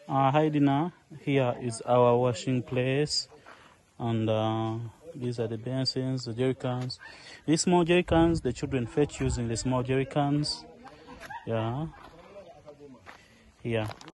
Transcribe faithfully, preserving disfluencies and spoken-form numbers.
Uh, hi Dina, here is our washing place, and uh, these are the basins, the jerry cans. These small jerry cans, the children fetch using the small jerry cans. Yeah, here.